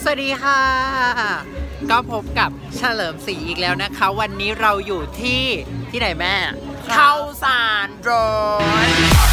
วัสดีค่ะก็พบกับเฉลิมศรีอีกแล้วนะคะวันนี้เราอยู่ที่ไหนแม่ข้าวสารร้อน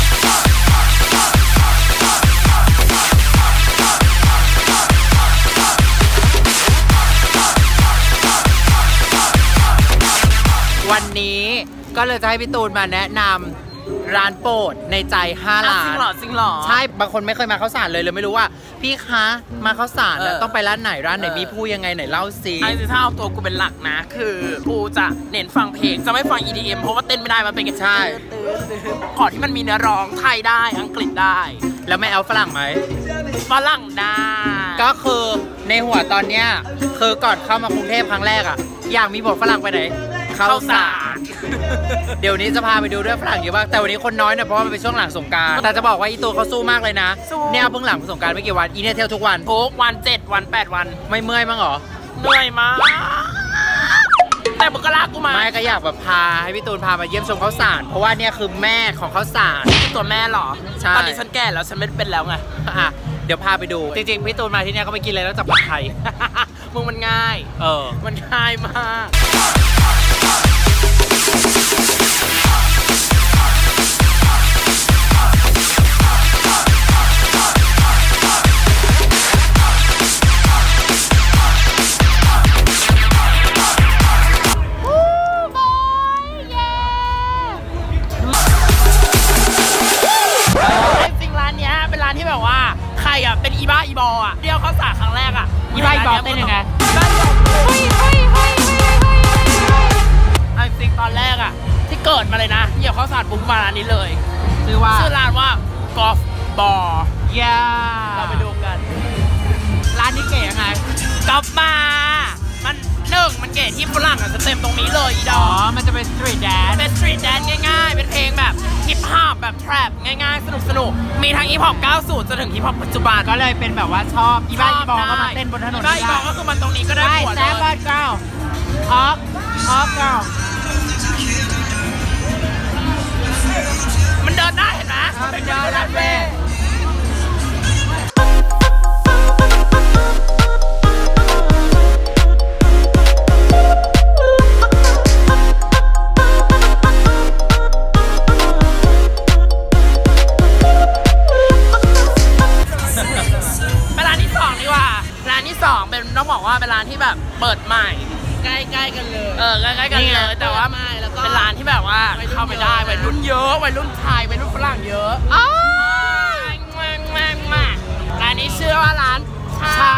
วันนี้ก็เลยจะให้พี่ตูนมาแนะนำร้านโปรดในใจ5 ร้านจริงหรอใช่บางคนไม่เคยมาข้าวสารเลยไม่รู้ว่าพี่คะมาข้าวสารแล้วต้องไปร้านไหนมีผู้ยังไงไหนเล่าสิไอ้ถ้าเอาตัวกูเป็นหลักนะคือกูจะเน้นฟังเพลงจะไม่ฟัง EDM เพราะว่าเต้นไม่ได้มันเป็นกันใช่ขอที่มันมีเนื้อร้องไทยได้อังกฤษได้แล้วไม่เอาฝรั่งไหมฝรั่งได้ก็คือในหัวตอนเนี้ยคือก่อนเข้ามากรุงเทพครั้งแรกอะอยากมีบทฝรั่งไปไหนข้าวสารเดี๋ยวนี้จะพาไปดูด้วยฝรั่งเยอะมากแต่วันนี้คนน้อยนะเพราะว่ามันเป็นช่วงหลังสงกรานต์แต่จะบอกว่าอีตัวเขาสู้มากเลยนะเนี่ยเพิ่งหลังสงกรานต์ไม่กี่วันอีเนี่ยเที่ยวทุกวัน 7 วัน 8 วันไม่เมื่อยมั้งหรอเมื่อยมากแต่มึงก็ลากกูมาไม่ก็อยากแบบพาให้พี่ตูนพามาเยี่ยมชมข้าวสารเพราะว่าเนี่ยคือแม่ของข้าวสารตัวแม่หรอใช่ตอนนี้ฉันแก่แล้วฉันไม่เป็นแล้วไงเดี๋ยวพาไปดูจริงๆพี่ตูนมาที่เนี่ยก็ไม่กินอะไรแล้วจากผัดไทยมึงมันง่ายมันง่ายมากที่แบบว่าใครอ่ะเป็นอีบ้าอีบออ่ะเดียวเขาสาครั้งแรกอ่ะอีบ้าอีบอเต้นยังไงจริงตอนแรกอ่ะที่เกิดมาเลยนะเดี่ยวเขาสาดปุ๊บมาร้านนี้เลยชื่อร้านว่ากอล์ฟบอร์เราไปดูกันร้านนี้เก๋ยังไงกอล์ฟมามันเก๋ที่ฝรั่งอ่ะจะเต็มตรงนี้เลยอีดอมันจะเป็นสตรีทแดนซ์ง่ายๆเป็นเพลงแบบฮิปฮอปแบบแทร็ปง่ายๆสนุกมีทั้งฮิปฮอป90จนถึงฮิปฮอปปัจจุบันก็เลยเป็นแบบว่าชอบอีบ้าอีบอก็มาเต้นบนถนนอีบ้าอีบอก็คือมันตรงนี้ก็ได้หัวเลยแซ่บบ้านเก้าออฟเก้ามันเดินได้เห็นไหมเป็นเดินได้เว้เป็นต้องบอกว่าเป็นร้านที่แบบเปิดใหม่ใกล้ๆกันเลยใกล้ๆกันเลยแต่ว่าเป็นร้านที่แบบว่าเข้าไปได้วัยรุ่นเยอะวัยรุ่นไทยวัยรุ่นฝรั่งเยอะมาร้านนี้ชื่อว่าร้านชา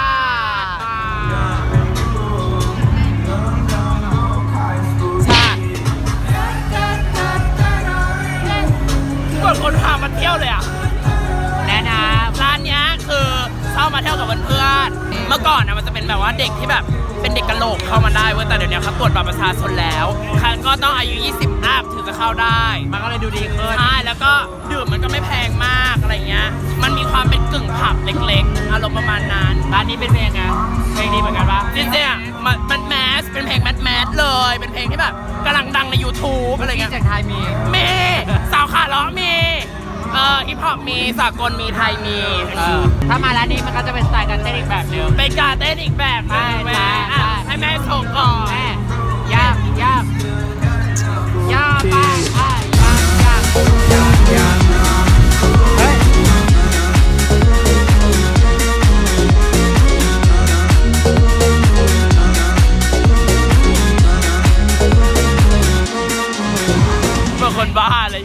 กดคนพามาเที่ยวเลยอ่ะแนะนำร้านนี้คือเข้ามาเที่ยวกับเพื่อนเมื่อก่อนนะมันจะเป็นแบบว่าเด็กที่แบบเป็นเด็กกะโหลกเข้ามาได้เว้ยแต่เดี๋ยวนี้เขาตรวจบัตรประชาชนแล้วคันก็ต้องอายุ20อัพถึงจะเข้าได้มันก็เลยดูดีขึ้นใช่แล้วก็ดื่มมันก็ไม่แพงมากอะไรเงี้ยมันมีความเป็นกึ่งผับเล็กๆอารมณ์ประมาณนั้นร้านนี้เป็นเพลงไงเพลงดีเหมือนกันปะจริงๆอ่ะมันแมสเป็นเพลงแมสเลยเป็นเพลงที่แบบกำลังดังใน YouTube อะไรเงี้ยจากไทยมีสาวขาล้อมีฮิปฮอปมีสากลมีไทยมีถ้ามาร้านนี้มันก็จะเป็นสไตล์การเต้นอีกแบบนึงเป็นการเต้นอีกแบบนึงแม่ให้แม่โชว์ก่อนยากไปยากเฮ้ยเมื่อคนบ้าเลย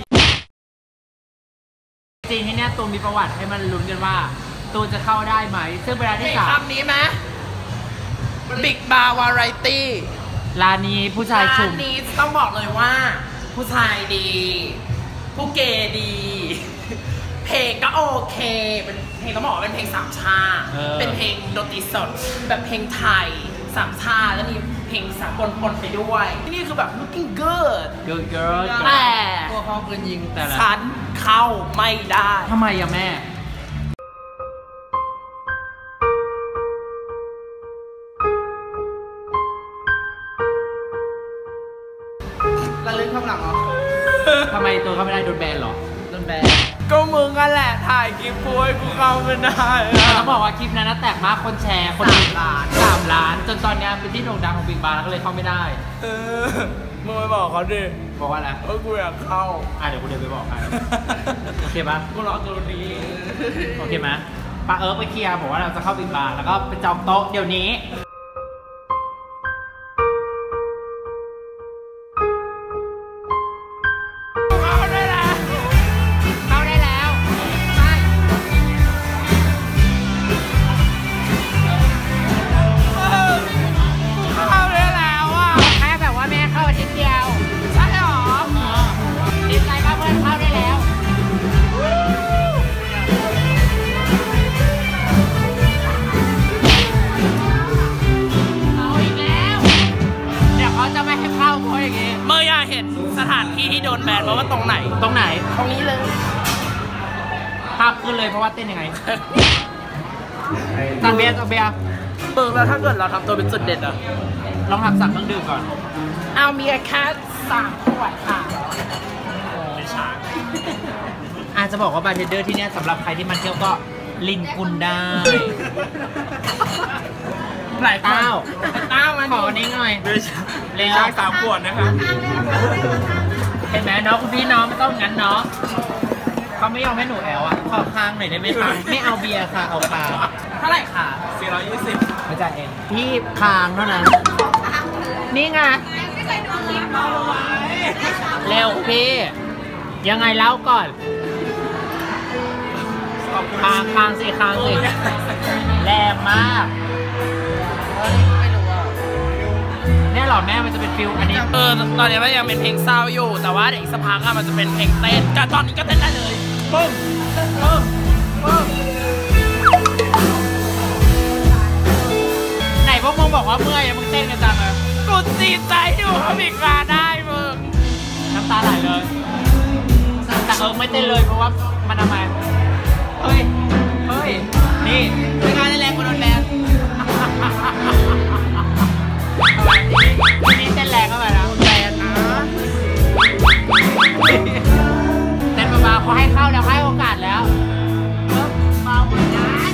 จริงที่เนี่ยตูนมีประวัติให้มันลุ้นกันว่าตูนจะเข้าได้ไหมซึ่งเวลาที่3 คำนี้ไหมบิ๊กบาร์วาไรตี้ร้านนี้ผู้ชายชุ่มร้านนี้ต้องบอกเลยว่าผู้ชายดีผู้เกย์ดีเพลงก็โอเคเป็นเพลงต้องบอกว่าเป็นเพลงสามชาเป็นเพลงดนตรีสดแบบเพลงไทยสามชาแล้วมีเพลงสากลปนไปด้วยที่นี่คือแบบ looking good girl แต่ตัวเขาปืนยิงแต่ละฉันเข้าไม่ได้ทำไมอะแม่ระลึกข้างหลังเหรอทำไมตัวเขาไม่ได้โดนแบนหรอโดนแบนก็มึงกันแหละถ่ายคลิปพูดกูเข้าไม่ได้เขาบอกว่าคลิปนั้นแตกมากคนแชร์คนติดตามานจนตอนนี้เป็นที่โด่งดังของบิ๊กบาร์แล้วก็เลยเข้าไม่ได้มึงไปบอกเขาดิบอกว่าอะไรกูอยากเข้าเดี๋ยวกูเดินไปบอกใครโอเคปะกูรอตัวนี้โอเคไหมป้าไปเคลียร์บอกว่าเราจะเข้าบิ๊กบาร์แล้วก็ไปจองโต๊ะเดี๋ยวนี้สถานที่ที่โดนแบนมาว่าตรงไหนตรงนี้เลยภาพขึ้นเลยเพราะว่าเต้นยังไงสั่งเบียร์แล้วถ้าเกิดเราทำตัวเป็นจุดเด่นอะลองทำสั่งเครื่องดื่มก่อนเอาเบียร์แค่3 ขวดค่ะเป็นช้างอาจจะบอกว่าบาร์เทนเดอร์ที่นี่สำหรับใครที่มาเที่ยวก็ลินกุลได้หลายเต้ามาขอนี้หน่อยเลี้ยง3 ขวดนะครับเห็นไหมน้องคุณพี่น้องไม่ต้องงั้นเนาะเขาไม่ยอมให้หนูแอลอ่ะขอค้างหน่อยได้ไหมคะไม่เอาเบียร์ค่ะเอาค้างเท่าไหร่ค่ะ 420ไม่จ่ายเองพี่ค้างเท่านั้นนี่ไงเร็วพี่ยังไงเล่าก่อนค้างสิแรงมากเนี่ยหรอแม่มันจะเป็นฟิลอันนี้ตอนนี้มันยังเป็นเพลงเศร้าอยู่แต่ว่าเด็กสักพักมันจะเป็นเพลงเต้นแต่ตอนนี้ก็เต้นได้เลยปึ้มไหนพวกมึงบอกว่าเมื่อยมึงเต้นกันจังเลยกูตีใจอยู่เขาบิดมาได้มึงน้ำตาไหลเลยแต่ไม่เต้นเลยเพราะว่ามันทำไมเฮ้ยนี่เป็นการแรงกว่าโดนแบนนี่เต้นแรงเข้าไปนะแบนนะเต้นเบาๆเขาให้เข้าแล้วให้โอกาสแล้วเบาเหมือนกัน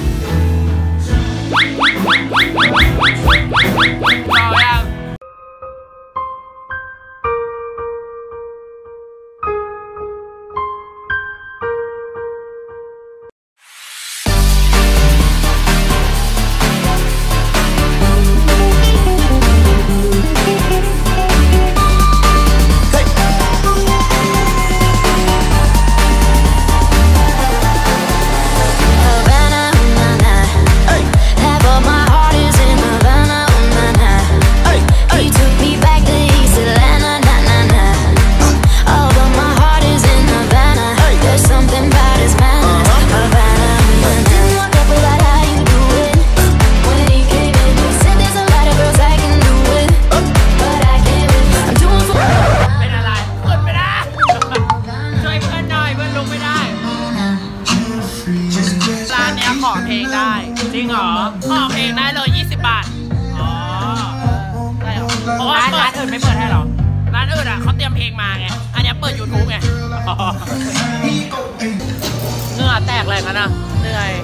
เบายังร้านอื่นไม่เปิดให้หรอร้านอื่นเขาเตรียมเพลงมาไงอันนี้เปิด YouTube ไงเหงื่อแตกเลยนะเหนื่อย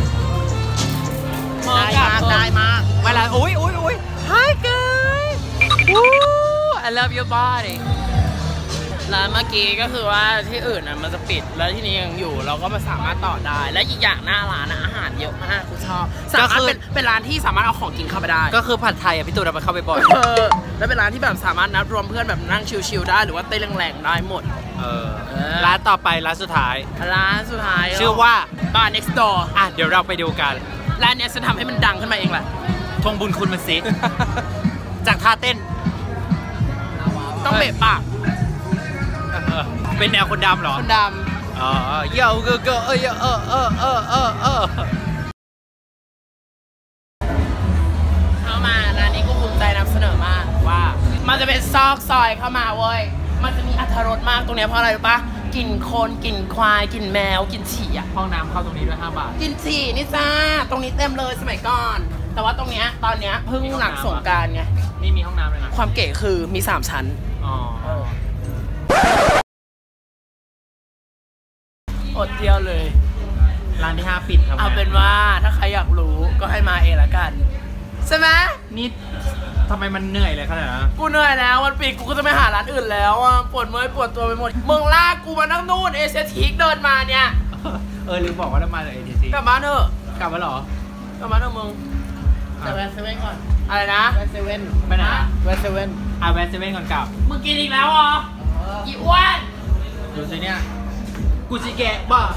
ได้มากเวลาอุ้ย Hi guys I love your body ร้านเมื่อกี้ก็คือว่าที่อื่นมันจะปิดแล้วที่นี้ยังอยู่เราก็มาสามารถต่อได้และอีกอย่างหน้าร้านอาหารเยอะมากคุณชอบสามารถเป็นร้านที่สามารถเอาของกินเข้าไปได้ก็คือผัดไทยพี่ตูนเอาไปเข้าไปบ่อยแล้วเป็นร้านที่แบบสามารถนัดรวมเพื่อนแบบนั่งชิลๆได้หรือว่าเต้นแรงๆได้หมดร้านต่อไปร้านสุดท้ายชื่อว่าBar Next Door เดี๋ยวเราไปดูกันร้านนี้จะทำให้มันดังขึ้นมาเองแหละทวงบุญคุณมันสิจากท่าเต้นต้องเบะปากเป็นแนวคนดำเหรอคนดำเยอะเกอเข้ามาร้านนี้ก็ภูมิใจนำเสนอมากว่ามันจะเป็นซอกซอยเข้ามาเว้ยมันจะมีอรรถรสมากตรงนี้เพราะอะไรรู้ปะกลิ่นคนกลิ่นควายกลิ่นแมวกลิ่นฉี่ห้องน้ำเข้าตรงนี้ด้วย5 บาทกลิ่นฉี่นี่จ้าตรงนี้เต็มเลยสมัยก่อนแต่ว่าตรงนี้ตอนนี้เพิ่งหลังสงกรานต์ไงไม่มีห้องน้ำเลยนะความเก๋คือมี3 ชั้นอดเที่ยวเลยร้านที่5ปิดครับเอาเป็นว่าถ้าใครอยากรู้ก็ให้มาเองละกันใช่ไหมนี่ทำไมมันเหนื่อยเลยขนาดนั้นกูเหนื่อยแล้ววันปิดกูก็จะไปหาร้านอื่นแล้วอ่ะปวดเมื่อยปวดตัวไปหมดมึงลากกูมานั่งนู่นเอเชียทีกเดินมาเนี่ยลืมบอกว่าเรามาจาก ATC กลับบ้านเถอะกลับมาเหรอกลับบ้านเถอะมึงแต่แวะเซเว่นก่อนอะไรนะแวะเซเว่นไปไหนแวะเซเว่นแวะเซเว่นก่อนกลับมึงกินอีกแล้วเหรออีอ้วนดูสิเนี่ยกูจิเกะบ้า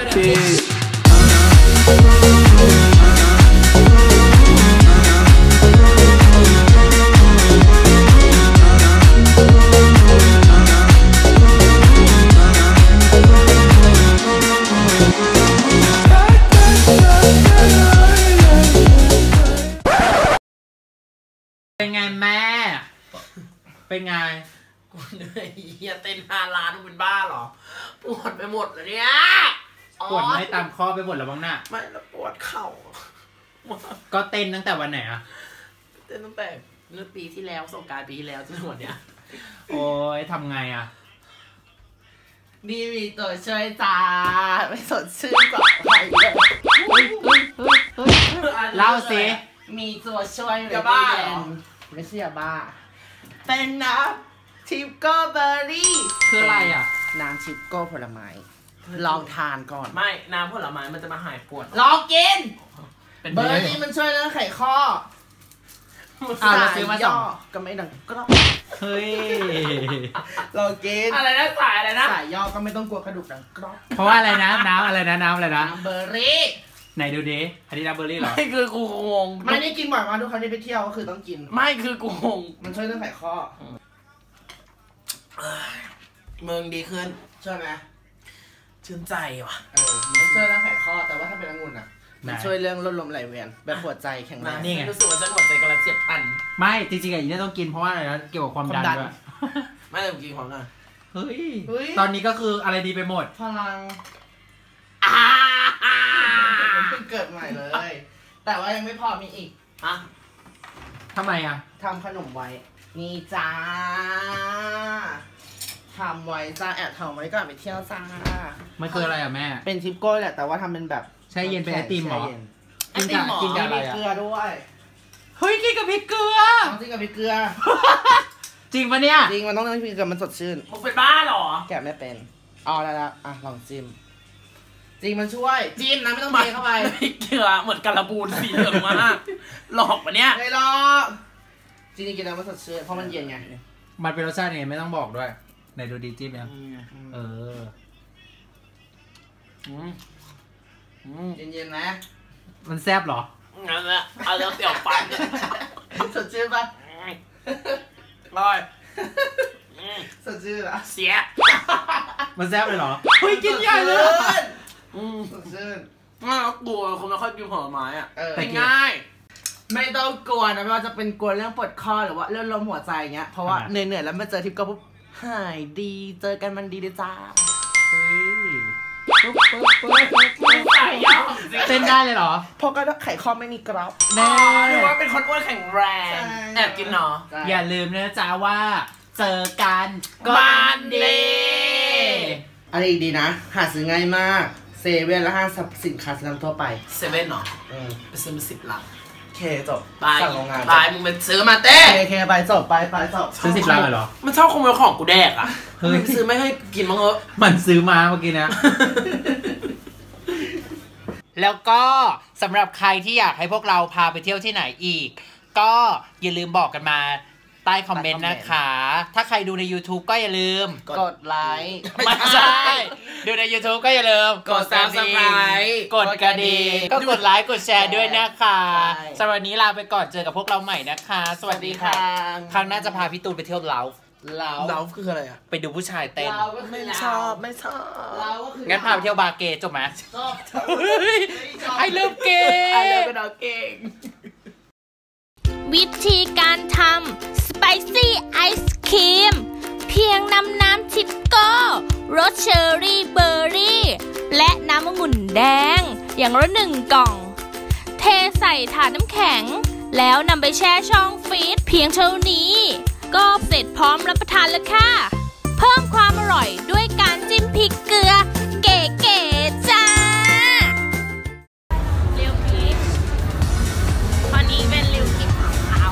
เป็นไงแม่ เป็นไงกูเหนื่อยเฮียเต้น5 ล้านมึงเป็นบ้าเหรอปวดไปหมดเลยเนี่ยปวดไม่ตามข้อไปหมดแล้วบ้างน่ะไม่แล้วปวดเข่าก็เต้นตั้งแต่วันไหนอะเต้นตั้งแต่เมื่อปีที่แล้วสงกรานต์ปีที่แล้วจนถึงวันเนี้ยโอ้ยทำไงอะนี่มีตัวช่วยจ้าไม่สดชื่นกว่าใครเลยเล่าสิมีตัวช่วยเลยจะบ้าเหรอไม่ใช่ยาบ้าเป็นน้ำทิปโก้เบอร์รี่คืออะไรอะน้ำทิปโก้ผลไม้ลองทานก่อนไม่น้ำผลไม้มันจะมาหายปวดลองกินเป็นเบอร์รี่มันช่วยเรื่องไขข้อเราซื้อมาสองก็ไม่ดังกรอบเฮ้ยลองกินอะไรนะสายอะไรนะสายย่อก็ไม่ต้องกลัวกระดูกดังกรอบเพราะว่าอะไรนะน้ำอะไรนะน้ำอะไรนะน้ำเบอร์รี่ไหนดูดิอันนี้น้ำเบอร์รี่เหรอไม่คือกูงงไม่ได้กินบ่อยมากทุกครั้งที่ไปเที่ยวก็คือต้องกินไม่คือกูงงมันช่วยเรื่องไขข้อมึงดีขึ้นช่วยไหมชื่นใจว่ะมันช่วยเรื่องไขข้อแต่ว่าถ้าเป็นองุ่นอ่ะ มันไหนช่วยเรื่องลดลมไหลเวียนแบบหัวใจแข็งแรงนี่ไงรู้สึกว่าจะหัวใจกำลังเจ็บพันไม่จริงๆอ่ะอีนี่ต้องกินเพราะว่าอะไรนะเกี่ยวกับความดันด้วยไม่ได้กินของน่ะเฮ้ยตอนนี้ก็คืออะไรดีไปหมดพลังเพิ่งเกิดใหม่เลย แต่ว่ายังไม่พอมีอีกฮะทำไมอ่ะทำขนมไว้ นี่จ้าทำไว้จ้าแอบทำไว้ก่อนไปเที่ยวจ้ามันคืออะไรอ่ะแม่เป็นทิปโก้แหละแต่ว่าทำเป็นแบบแช่เย็นเป็นไอติมเหรอแช่ย็นกินกับกินกับอะไรมีอ่ะเกลือด้วยเฮ้ยกินกับพริกเกลือต้องจิ้มกับพริกเกลือจริงปะเนี่ยจริงมันต้องจิ้มพริกเกลือมันสดชื่นมึงเป็นบ้าเหรอแกะไม่เป็นอ๋อแล้วอ่ะลองจิ้มจริงมันช่วยจิ้มนะไม่ต้องเทเข้าไปไม่เกลือเหมือนการบูนสีเหลืองมากหลอกปะเนี่ยไม่หรอกจริงๆกินแล้วมันสดชื่นเพราะมันเย็นไงมันเป็นรสชาติยังไงไม่ต้องบอกด้วยไหนดูดีจิ้มยังเออเย็นๆนะมันแซ่บเหรองั้นแหละเอาแล้วเสี่ยวฟันสดชื่นปะลอยสดชื่นอ่ะเสียมันแซ่บเลยเหรอเฮ้ยกินใหญ่เลยสดชื่นไม่แล้วกลัวคนไม่ค่อยกินผลไม้อ่ะแต่ง่ายไม่ต้องกลัวนะไม่ว่าจะเป็นกลัวเรื่องปวดคอหรือว่าเรื่องลมหัวใจเงี้ยเพราะว่าเหนื่อยๆแล้วมาเจอทิปก็ปุ๊บหายดีเจอกันมันดีเลยจ้าเฮ้ยใส่ย่อจริงเต้นได้เลยเหรอเพราะก็ไขข้อไม่มีกรอบแน่หรือว่าเป็นคนอ้วนแข็งแรงใช่แอบกินเนาะอย่าลืมนะจ๊ะว่า เจอกันก็มันดีอะไรอีกดีนะ หาซื้อง่ายมากเซเว่นและห้างสรรพสินค้าชั้นนำทั่วไปเซเว่นเนาะไปซื้อมา10 ลังเคจบไปสั่งโรงงานไปมึงไปซื้อมาเต้เคไปจบไปจบซื้อ10 ลังเลยเหรอมันชอบขโมยของกูแดกอ่ะเฮ้ยไปซื้อไม่ให้กินมั้งเหรอมันซื้อมาเมื่อกี้นะ แล้วก็สำหรับใครที่อยากให้พวกเราพาไปเที่ยวที่ไหนอีก ก็อย่าลืมบอกกันมาใต้คอมเมนต์นะคะ ถ้าใครดูใน YouTube ก็อย่าลืมกดไลค์ไม่ใช่ ดูใน YouTube ก็อย่าลืมกด Subscribe กดกระดิ่งก็กดไลค์กดแชร์ด้วยนะคะใช่สำหรับวันนี้ลาไปก่อนเจอกับพวกเราใหม่นะคะ สวัสดีค่ะ ครั้งหน้าจะพาพี่ตูนไปเที่ยวเลาเราคืออะไรอ่ะไปดูผู้ชายเต้นเราก็คือไม่เราชอบไม่ชอบเราก็คืองั้นพาไปเที่ยวบาร์เกย์จบไหมชอบไอเลิฟเกย์ไอเลิฟเป็นดอกเก่งวิธีการทำสไปซี่ไอศครีมเพียงนำน้ำทิปโก้รสเชอร์รี่เบอร์รี่ และน้ำองุ่นแดง อย่างละ1 กล่อง เทใส่ถาดน้ำแข็ง แล้วนำไปแช่ช่องฟรีซเพียงเท่านี้ ก็เสร็จพร้อมรับประทานแล้วค่ะ เพิ่มความอร่อยด้วยการจิ้มพริกเกลือ เก๋ๆจ้าเรียวพริกตอนนี้เป็นริวพริกของเขา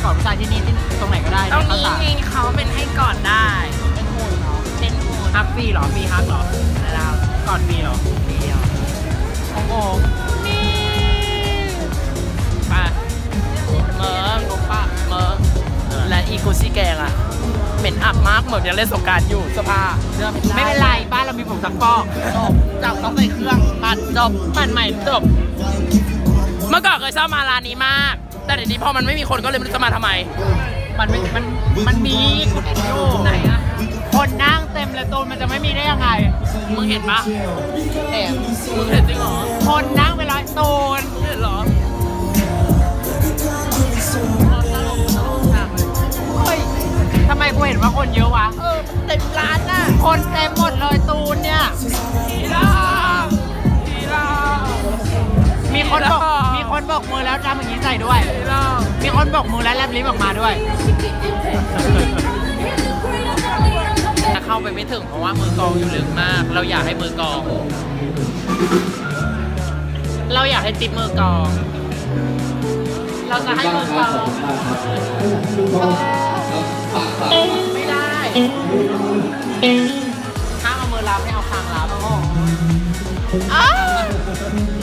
กอดผู้ชายที่นี่ที่ตรงไหนก็ได้ตรงข้าวนี้สารมีเขาเป็นให้ก่อนได้เป็นหุ่นเนาะเป็นหูฮักฟรีเหรอฟรีฮักเหรอแล้วก่อนฟรีเหรอเดียวโอ้โหนี่ไปเมิร์กปะเมิร์กและอีกูซี่แกงอะเหม็นอับมากเหมือนยังเล่นสงกรานต์อยู่สภาไม่เป็นไรบ้านเรามีผงซักฟอกจับต้องใส่เครื่องปั่นจบปั่นใหม่จบเมื่อก่อนเคยชอบมาร้านนี้มาก แต่เดี๋ยวนี้พอมันไม่มีคนก็เลยไม่รู้จะมาทำไมมันมีคุณเห็นอยู่ไหนอะคนนั่งเต็มเลยตูนมันจะไม่มีได้ยังไงมึงเห็นปะแอบมึงเห็นจริงเหรอคนนั่งเป็นร้อยตูนเห็นเหรอเฮ้ยทำไมกูเห็นว่าคนเยอะวะเต็มร้านน่ะคนเต็มหมดเลยตูนเนี่ยทีละทีละมีคนบอกมือแล้วทำอย่างนี้ใส่ด้วยทีละมีคนบอกมือแล้วแลบลิ้นออกมาด้วยเข้าไปไม่ถึงเพราะว่ามือกองอยู่ลึกมาก เราอยากให้มือกอง เราอยากให้ติ๊บมือกอง เราจะให้มือกอง ไม่ได้ห้ามเอามือรับให้เอาคางรับอ้าว